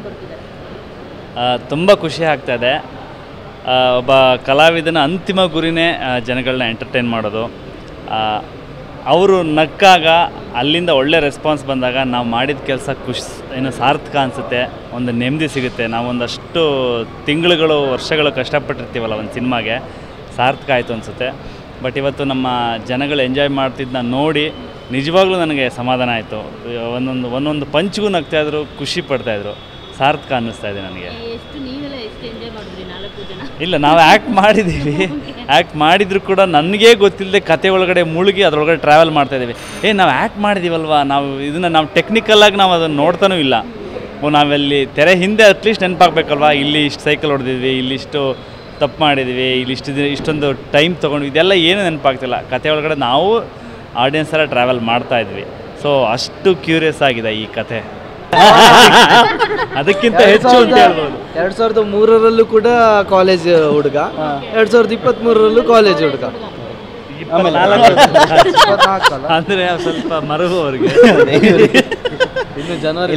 ತಗೊಂಡು ಬರ್ತಿದ್ದಾರೆ? ತುಂಬ ಖುಷಿ ಆಗ್ತಾಯಿದೆ. ಒಬ್ಬ ಕಲಾವಿದನ ಅಂತಿಮ ಗುರಿನೇ ಜನಗಳನ್ನ ಎಂಟರ್ಟೈನ್ ಮಾಡೋದು. ಅವರು ನಕ್ಕಾಗ ಅಲ್ಲಿಂದ ಒಳ್ಳೆ ರೆಸ್ಪಾನ್ಸ್ ಬಂದಾಗ ನಾವು ಮಾಡಿದ ಕೆಲಸ ಸಾರ್ಥಕ ಅನಿಸುತ್ತೆ, ಒಂದು ನೆಮ್ಮದಿ ಸಿಗುತ್ತೆ. ನಾವೊಂದಷ್ಟು ತಿಂಗಳುಗಳು ವರ್ಷಗಳು ಕಷ್ಟಪಟ್ಟಿರ್ತೀವಲ್ಲ ಒಂದು ಸಿನಿಮಾಗೆ, ಸಾರ್ಥಕ ಆಯಿತು ಅನಿಸುತ್ತೆ. ಬಟ್ ಇವತ್ತು ನಮ್ಮ ಜನಗಳು ಎಂಜಾಯ್ ಮಾಡ್ತಿದ್ದನ್ನ ನೋಡಿ ನಿಜವಾಗ್ಲೂ ನನಗೆ ಸಮಾಧಾನ ಆಯಿತು. ಒಂದೊಂದು ಪಂಚ್ಗೂ ನಗ್ತಾಯಿದ್ರು, ಖುಷಿ ಪಡ್ತಾಯಿದ್ರು. ಸಾರ್ಥಕ ಅನ್ನಿಸ್ತಾ ಇದೆ ನನಗೆ. ಇಲ್ಲ, ನಾವು ಆ್ಯಕ್ಟ್ ಮಾಡಿದ್ದೀವಿ. ಆ್ಯಕ್ಟ್ ಮಾಡಿದ್ರು ಕೂಡ ನನಗೇ ಗೊತ್ತಿಲ್ಲದೆ ಕತೆ ಒಳಗಡೆ ಮುಳುಗಿ ಅದರೊಳಗಡೆ ಟ್ರಾವೆಲ್ ಮಾಡ್ತಾಯಿದ್ದೀವಿ. ನಾವು ಆ್ಯಕ್ಟ್ ಮಾಡಿದ್ದೀವಲ್ವ, ನಾವು ಟೆಕ್ನಿಕಲ್ಲಾಗಿ ನಾವು ಅದನ್ನು ನೋಡ್ತಾನೂ ಇಲ್ಲ. ನಾವಲ್ಲಿ ತೆರೆ ಹಿಂದೆ ಅಟ್ಲೀಸ್ಟ್ ನೆನಪಾಗಬೇಕಲ್ವ, ಇಲ್ಲಿ ಇಷ್ಟು ಸೈಕಲ್ ಹೊಡೆದಿದ್ವಿ, ಇಲ್ಲಿಷ್ಟು ತಪ್ಪು ಮಾಡಿದ್ವಿ, ಇಲ್ಲಿ ಇಷ್ಟೊಂದು ಟೈಮ್ ತೊಗೊಂಡು, ಇದೆಲ್ಲ ಏನೂ ನೆನಪಾಗ್ತಿಲ್ಲ. ಕತೆ ಒಳಗಡೆ ನಾವು ಆಡಿಯನ್ಸ್ ಎಲ್ಲ ಟ್ರಾವೆಲ್ ಮಾಡ್ತಾಯಿದ್ವಿ. ಸೊ ಅಷ್ಟು ಕ್ಯೂರಿಯಸ್ ಆಗಿದೆ ಈ ಕತೆ. ಅದಕ್ಕಿಂತ ಹೆಚ್ಚು ಅಂತ ಹೇಳ್ಬೋದು. 2003ರಲ್ಲೂ ಕೂಡ ಕಾಲೇಜ್ ಹುಡುಗ, 2023ರಲ್ಲೂ ಕಾಲೇಜ್ ಹುಡುಗ, ಅಂದರೆ ಸ್ವಲ್ಪ ಮರುಗು ಅವ್ರಿಗೆ. ಇನ್ನು ಜನವರಿ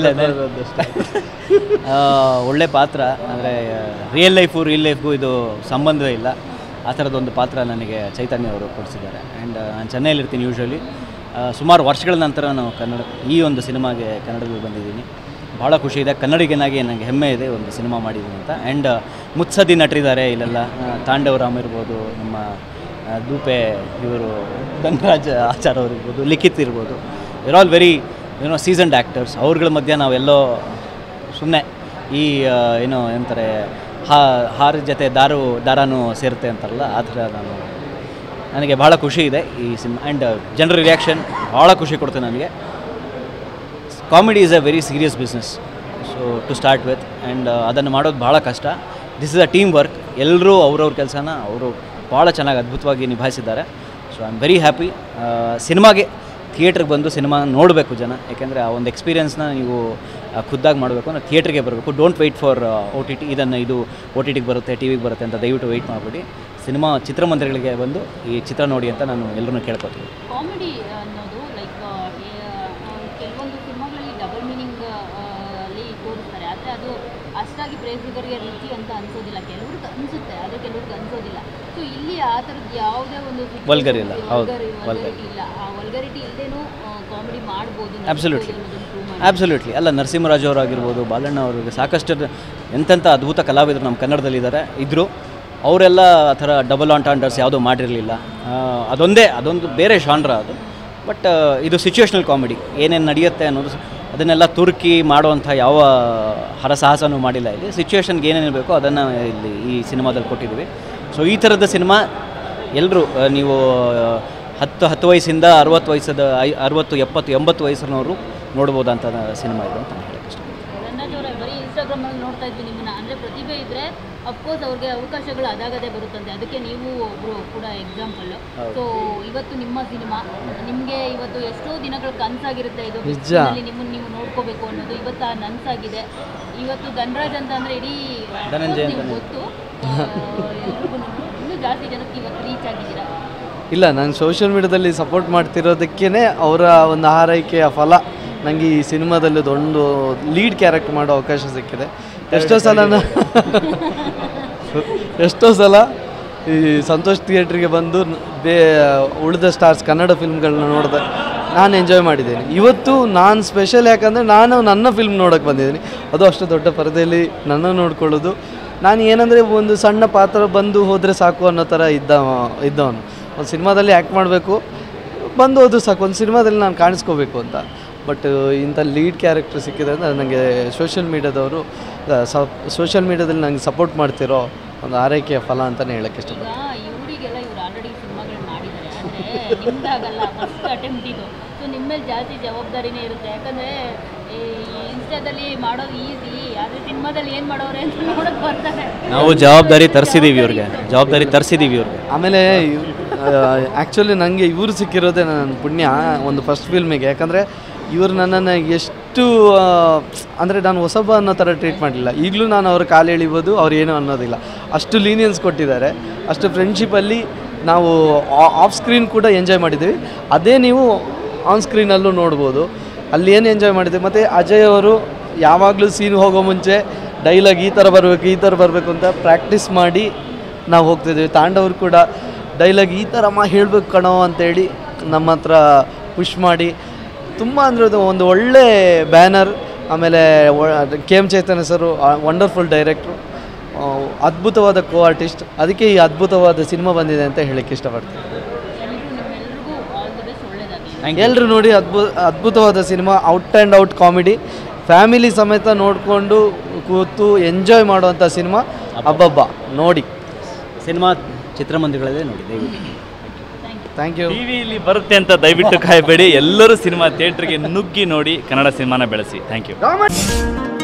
ಒಳ್ಳೆ ಪಾತ್ರ. ಅಂದರೆ ರಿಯಲ್ ಲೈಫ್ಗೂ ಇದು ಸಂಬಂಧ ಇಲ್ಲ. ಆ ಥರದೊಂದು ಪಾತ್ರ ನನಗೆ ಚೈತನ್ಯ ಅವರು ಕೊಡಿಸಿದ್ದಾರೆ. ಆ್ಯಂಡ್ ನಾನು ಚೆನ್ನೈಲಿರ್ತೀನಿ ಯೂಶ್ವಲಿ. ಸುಮಾರು ವರ್ಷಗಳ ನಂತರ ನಾವು ಈ ಒಂದು ಸಿನಿಮಾಗೆ ಕನ್ನಡದಲ್ಲಿ ಬಂದಿದ್ದೀನಿ. ಭಾಳ ಖುಷಿ ಇದೆ. ಕನ್ನಡಿಗನಾಗಿ ನನಗೆ ಹೆಮ್ಮೆ ಇದೆ ಒಂದು ಸಿನಿಮಾ ಮಾಡಿದ್ದೀನಿ ಅಂತ. ಆ್ಯಂಡ್ ಮುತ್ಸದ್ದಿ ನಟರಿದ್ದಾರೆ ಇಲ್ಲೆಲ್ಲ. ತಾಂಡವ್ ರಾಮ್ ಇರ್ಬೋದು, ನಮ್ಮ ದೂಪೆ ಇವರು, ಧನರಾಜ್ ಆಚಾರ್ ಅವರು ಇರ್ಬೋದು, ಲಿಖಿತ್ ಇರ್ಬೋದು. ಇರ್ ಆಲ್ ವೆರಿ ಸೀಸನ್ಡ್ ಆ್ಯಕ್ಟರ್ಸ್. ಅವ್ರಗಳ ಮಧ್ಯೆ ನಾವೆಲ್ಲೋ ಸುಮ್ಮನೆ ಈ ಏನಂತಾರೆ ಹಾರ ಜೊತೆ ದಾರಾನು ಸೇರುತ್ತೆ ಅಂತಾರಲ್ಲ, ಆ ಥರ ನನಗೆ ಭಾಳ ಖುಷಿ ಇದೆ ಈ ಸಿನಿಮಾ. ಆ್ಯಂಡ್ ಜನರ ರಿಯಾಕ್ಷನ್ ಭಾಳ ಖುಷಿ ಕೊಡ್ತೇನೆ ನನಗೆ. Comedy is a very serious business so to start with. And ಅದನ್ನು ಮಾಡೋದು ಭಾಳ ಕಷ್ಟ. This is a team work. ಎಲ್ಲರೂ ಅವ್ರವ್ರ ಕೆಲಸನ ಅವರು ಭಾಳ ಚೆನ್ನಾಗಿ ಅದ್ಭುತವಾಗಿ ನಿಭಾಯಿಸಿದ್ದಾರೆ. So I am very happy. ಸಿನಿಮಾಗೆ ಥಿಯೇಟ್ರಿಗೆ ಬಂದು ಸಿನಿಮಾ ನೋಡಬೇಕು ಜನ. ಯಾಕೆಂದರೆ ಆ ಒಂದು ಎಕ್ಸ್ಪೀರಿಯೆನ್ಸ್ನ ನೀವು ಖುದ್ದಾಗಿ ಮಾಡಬೇಕು ಅಂದರೆ ಥಿಯೇಟ್ರಿಗೆ ಬರಬೇಕು. Don't wait for OTT. ಇದು OTTಗೆ ಬರುತ್ತೆ, ಟಿವಿಗೆ ಬರುತ್ತೆ ಅಂತ ದಯವಿಟ್ಟು ವೆಯ್ಟ್ ಮಾಡಿಬಿಡಿ. ಸಿನಿಮಾ ಚಿತ್ರಮಂದಿರಗಳಿಗೆ ಬಂದು ಈ ಚಿತ್ರ ನೋಡಿ ಅಂತ ನಾನು ಎಲ್ಲರೂ ಕೇಳ್ಕೊತೀನಿ. ಕಾಮಿಡಿ ಅನ್ನೋದು ಲೈಕ್ ಕೆಲವೊಂದು ಸಿನಿಮಾಗಳಲ್ಲಿ ಡಬಲ್ ಮೀನಿಂಗ್ ಅಲ್ಲಿ ತೋರಿಸ್ತಾರೆ, ಆದರೆ ಅದು ಅಷ್ಟಾಗಿ ಪ್ರೇಕ್ಷಕರಿಗೆ ರುಚಿ ಅಂತ ಅನ್ಸೋದಿಲ್ಲ. ಕೆಲವ್ರಿಗೆ ಅನಿಸುತ್ತೆ, ಆದರೆ ಕೆಲವ್ರಿಗೆ ಅನ್ಸೋದಿಲ್ಲ. ಸೊ ಇಲ್ಲಿ ಆ ಥರದ್ದು ಯಾವುದೇ ಒಂದು ವಲ್ಗರ್ ಇಲ್ಲ. ಹೌದು, ವಲ್ಗರಿಟಿ ಇಲ್ಲ. ಆ ವಲ್ಗರಿಟಿ ಇಲ್ಲದೇನೂ ಕಾಮಿಡಿ ಮಾಡ್ಬೋದು. ಆಬ್ಸಲ್ಯೂಟ್ಲಿ. ಅಲ್ಲ, ನರಸಿಂಹರಾಜ್ ಅವರಾಗಿರ್ಬೋದು, ಬಾಲಣ್ಣ ಅವರಿಗೆ ಸಾಕಷ್ಟು ಎಂತೆಂಥ ಅದ್ಭುತ ಕಲಾವಿದರು ನಮ್ಮ ಕನ್ನಡದಲ್ಲಿದ್ದಾರೆ ಇದ್ದರು. ಅವರೆಲ್ಲ ಆ ಥರ ಡಬಲ್ ಆಂಟಾಂಡರ್ಸ್ ಯಾವುದೂ ಮಾಡಿರಲಿಲ್ಲ. ಅದೊಂದು ಬೇರೆ ಶಾನ್ರ ಅದು. ಬಟ್ ಇದು ಸಿಚುವೇಶ್ನಲ್ ಕಾಮಿಡಿ. ಏನೇನು ನಡೆಯುತ್ತೆ ಅನ್ನೋದು ಅದನ್ನೆಲ್ಲ ತುರ್ಕಿ ಮಾಡುವಂಥ ಯಾವ ಹರಸಾಹಸನೂ ಮಾಡಿಲ್ಲ. ಇಲ್ಲಿ ಸಿಚುವೇಶನ್ಗೆ ಏನೇನು ಬೇಕೋ ಅದನ್ನು ಇಲ್ಲಿ ಈ ಸಿನಿಮಾದಲ್ಲಿ ಕೊಟ್ಟಿದ್ದೀವಿ. ಸೊ ಈ ಥರದ ಸಿನಿಮಾ ಎಲ್ಲರೂ ನೀವು 10 ವಯಸ್ಸಿಂದ 60 ವಯಸ್ಸದ 60, 70, 80 ವಯಸ್ಸಿನವರು ನೋಡ್ಬೋದಂಥ ಸಿನಿಮಾ ಇದು ಅಂತ ನಾನು ಹೇಳಕ್ಕೆ ಇಷ್ಟಪಡ್ತೀನಿ. ರಂಗರಾಜ್ ಅವರೇ, ಬರೀ ಇನ್ಸ್ಟಾಗ್ರಾಮಲ್ಲಿ ನೋಡ್ತಾ ಇದ್ವಿ ನಿಮ್ಮನ್ನು. ಅಂದರೆ ಪ್ರತಿಭೆ ಇದ್ದರೆ ಅಫ್ಕೋರ್ಸ್ ಅವ್ರಿಗೆ ಅವಕಾಶಗಳು ಅದಾಗದೇ ಬರುತ್ತಂತೆ. ಅದಕ್ಕೆ ನೀವು ಒಬ್ಬರು ಕೂಡ ಎಕ್ಸಾಂಪಲ್ಲು. ಸೊ ಇವತ್ತು ನಿಮ್ಮ ಸಿನಿಮಾ ನಿಮಗೆ ಇವತ್ತು ಎಷ್ಟೋ ದಿನಗಳ ಕನಸಾಗಿರುತ್ತೆ, ಇದು ನಿಮ್ಮನ್ನು ನೀವು ನೋಡ್ಕೋಬೇಕು ಅನ್ನೋದು. ಇವತ್ತು ಆ ನನಸಾಗಿದೆ. ಇವತ್ತು ಧನರಾಜ್ ಅಂತ ಅಂದರೆ ಇಡೀ ಗೊತ್ತು, ಎಲ್ರಿಗೂ ಇನ್ನೂ ಜಾಸ್ತಿ ಜನಕ್ಕೆ ಇವತ್ತು ರೀಚ್ ಆಗಿದ್ದೀರಾ. ಇಲ್ಲ, ನಾನು ಸೋಷಿಯಲ್ ಮೀಡಿಯಾದಲ್ಲಿ ಸಪೋರ್ಟ್ ಮಾಡ್ತಿರೋದಕ್ಕೇ ಅವರ ಒಂದು ಹಾರೈಕೆಯ ಫಲ ನನಗೆ ಈ ಸಿನಿಮಾದಲ್ಲಿ ಒಂದು ಲೀಡ್ ಕ್ಯಾರೆಕ್ಟರ್ ಮಾಡೋ ಅವಕಾಶ ಸಿಕ್ಕಿದೆ. ಎಷ್ಟೋ ಸಲ ಈ ಸಂತೋಷ್ ಥಿಯೇಟ್ರಿಗೆ ಬಂದು ಉಳಿದ ಸ್ಟಾರ್ಸ್ ಕನ್ನಡ ಫಿಲ್ಮ್ಗಳನ್ನ ನೋಡಿದೆ, ನಾನು ಎಂಜಾಯ್ ಮಾಡಿದ್ದೀನಿ. ಇವತ್ತು ನಾನು ಸ್ಪೆಷಲ್ ಯಾಕಂದರೆ ನಾನು ನನ್ನ ಫಿಲ್ಮ್ ನೋಡೋಕ್ಕೆ ಬಂದಿದ್ದೀನಿ. ಅದು ಅಷ್ಟು ದೊಡ್ಡ ಪರದೆಯಲ್ಲಿ ನನ್ನ ನೋಡ್ಕೊಳ್ಳೋದು. ನಾನು ಏನಂದರೆ ಒಂದು ಸಣ್ಣ ಪಾತ್ರ ಬಂದು ಹೋದರೆ ಸಾಕು ಅನ್ನೋ ಥರ ಇದ್ದವನು. ಒಂದು ಸಿನಿಮಾದಲ್ಲಿ ಆ್ಯಕ್ಟ್ ಮಾಡಬೇಕು, ಬಂದು ಹೋದ್ರು ಸಾಕು, ಒಂದು ಸಿನಿಮಾದಲ್ಲಿ ನಾನು ಕಾಣಿಸ್ಕೋಬೇಕು ಅಂತ. ಬಟ್ ಇಂಥ ಲೀಡ್ ಕ್ಯಾರೆಕ್ಟರ್ ಸಿಕ್ಕಿದೆ ಅಂದರೆ ನನಗೆ ಸೋಷಿಯಲ್ ಮೀಡಿಯಾದಲ್ಲಿ ನನಗೆ ಸಪೋರ್ಟ್ ಮಾಡ್ತಿರೋ ಒಂದು ಆರೈಕೆಯ ಫಲ ಅಂತಲೇ ಹೇಳೋಕ್ಕೆ ಇಷ್ಟಪಡ್ತೀನಿ. ಇವರಿಗೆಲ್ಲ ಇವರು ಆಲ್ರೆಡಿ ಸಿನಿಮಾಗಳು ಮಾಡಿದ್ದಾರೆ, ಅಂದರೆ ನಿಮ್ದಾಗಲ್ಲ, ಫಸ್ಟ್ ಅಟೆಂಪ್ಟ್ ಇದು. ಸೊ ನಿಮ್ಮ ಮೇಲೆ ಜಾಸ್ತಿ ಜವಾಬ್ದಾರಿನೇ ಇರುತ್ತೆ. ಯಾಕಂದರೆ ಈ ಇನ್ಸ್ಟಾದಲ್ಲಿ ಮಾಡೋದು ಈಸಿ, ಆದರೆ ಸಿನಿಮಾದಲ್ಲಿ ಏನು ಮಾಡೋರೆ ಅಂತ ನೋಡೋಕೆ ಬರ್ತಾರೆ. ನಾವು ಜವಾಬ್ದಾರಿ ತರಿಸಿದ್ದೀವಿ ಇವ್ರಿಗೆ. ಆಮೇಲೆ ಆ್ಯಕ್ಚುಲಿ ನನಗೆ ಇವರು ಸಿಕ್ಕಿರೋದೇ ನನ್ನ ಪುಣ್ಯ ಒಂದು ಫಸ್ಟ್ ಫಿಲ್ಮಿಗೆ. ಯಾಕಂದರೆ ಇವರು ನನ್ನನ್ನು ಎಷ್ಟು ಅಂದರೆ ನಾನು ಹೊಸಬ ಅನ್ನೋ ಥರ ಟ್ರೀಟ್ ಮಾಡಲಿಲ್ಲ. ಈಗಲೂ ನಾನು ಅವ್ರ ಕಾಲು ಎಳಿಬೋದು, ಅವ್ರು ಏನೂ ಅನ್ನೋದಿಲ್ಲ. ಅಷ್ಟು ಲೀನಿಯನ್ಸ್ ಕೊಟ್ಟಿದ್ದಾರೆ. ಅಷ್ಟು ಫ್ರೆಂಡ್ಶಿಪ್ಪಲ್ಲಿ ನಾವು ಆಫ್ ಸ್ಕ್ರೀನ್ ಕೂಡ ಎಂಜಾಯ್ ಮಾಡಿದ್ದೀವಿ. ಅದೇ ನೀವು ಆನ್ ಸ್ಕ್ರೀನಲ್ಲೂ ನೋಡ್ಬೋದು. ಅಲ್ಲಿ ಏನು ಎಂಜಾಯ್ ಮಾಡಿದ್ದೀವಿ. ಮತ್ತು ಅಜಯ್ ಅವರು ಯಾವಾಗಲೂ ಸೀನ್ ಹೋಗೋ ಮುಂಚೆ ಡೈಲಾಗ್ ಈ ಥರ ಬರಬೇಕು ಅಂತ ಪ್ರಾಕ್ಟೀಸ್ ಮಾಡಿ ನಾವು ಹೋಗ್ತಿದ್ದೀವಿ. ತಾಂಡವರು ಕೂಡ ಡೈಲಾಗ್ ಈ ಥರ ಹೇಳಬೇಕು ಕಣೋ ಅಂತೇಳಿ ನಮ್ಮ ಹತ್ರ ಪುಷ್ ಮಾಡಿ ತುಂಬ ಅಂದರೆ ಅದು ಒಂದು ಒಳ್ಳೆ ಬ್ಯಾನರ್. ಆಮೇಲೆ KM ಚೈತನ್ಯ ಸರು ವಂಡರ್ಫುಲ್ ಡೈರೆಕ್ಟ್ರು, ಅದ್ಭುತವಾದ ಕೋ ಆರ್ಟಿಸ್ಟ್. ಅದಕ್ಕೆ ಈ ಅದ್ಭುತವಾದ ಸಿನಿಮಾ ಬಂದಿದೆ ಅಂತ ಹೇಳಕ್ಕೆ ಇಷ್ಟಪಡ್ತೀನಿ. ಎಲ್ಲರೂ ನೋಡಿ, ಅದ್ಭುತವಾದ cinema, out and out comedy, family ಸಮೇತ ನೋಡಿಕೊಂಡು ಕೂತು ಎಂಜಾಯ್ ಮಾಡುವಂಥ ಸಿನಿಮಾ. ಹಬ್ಬಬ್ಬ ನೋಡಿ ಸಿನಿಮಾ ಚಿತ್ರಮಂದಿರಗಳಲ್ಲೇ ನೋಡಿ ದಯವಿಟ್ಟು. Thank you. ಟಿವಿಯಲ್ಲಿ ಬರುತ್ತೆ ಅಂತ ದಯವಿಟ್ಟು ಕಾಯಬೇಡಿ. ಎಲ್ಲರೂ ಸಿನಿಮಾ ಥಿಯೇಟ್ರಿಗೆ ನುಗ್ಗಿ ನೋಡಿ ಕನ್ನಡ ಸಿನಿಮಾನ ಬೆಳೆಸಿ. Thank you.